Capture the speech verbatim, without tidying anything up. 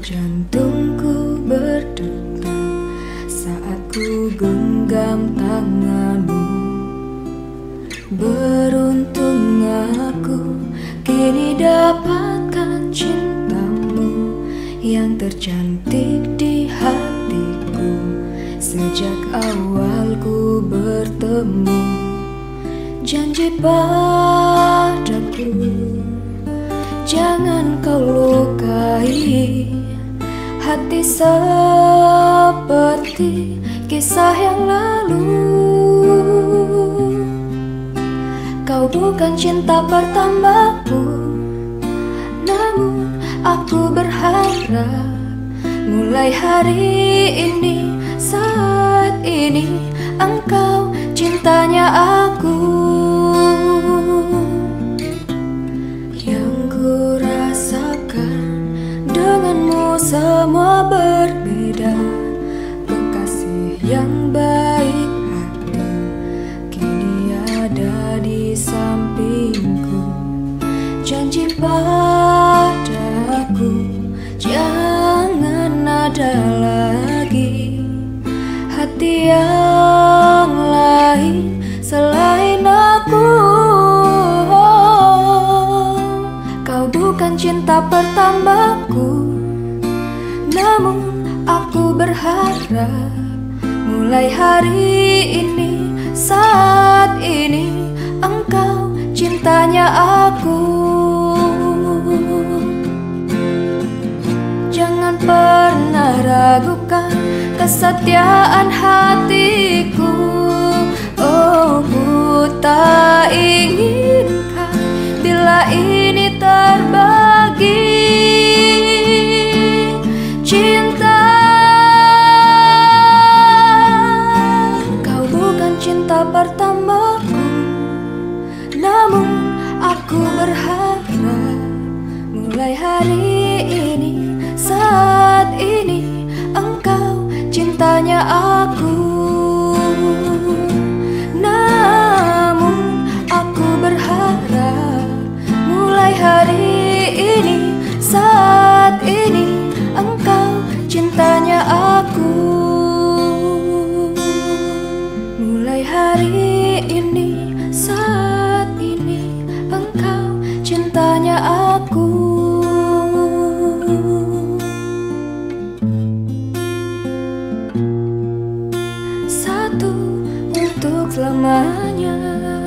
Jantungku berdetak saat ku genggam tanganmu. Beruntung aku kini dapatkan cintamu yang tercantik di hatiku. Sejak awal ku bertemu, janji padaku, jangan kau lukai hati seperti kisah yang lalu. Kau bukan cinta pertamaku, namun aku berharap mulai hari ini, saat ini, engkau cintanya aku. Yang ku rasakan denganmu semua berbeda. Kekasih yang baik hati kini ada di sampingku. Janji padaku, jangan ada lagi hati yang lain selain aku. Kau bukan cinta pertamaku, namun aku berharap mulai hari ini, saat ini, engkau cintanya aku. Jangan pernah ragukan kesetiaan hatiku. Oh, ku tak inginkan bila ini terbagi. Cinta, kau bukan cinta pertamaku, namun aku berharap mulai hari ini, saat ini, engkau cintanya aku. Namun aku berharap mulai hari ini, saat ini, engkau cintanya aku. Mulai hari ini, saat ini, engkau cintanya aku. Satu untuk selamanya.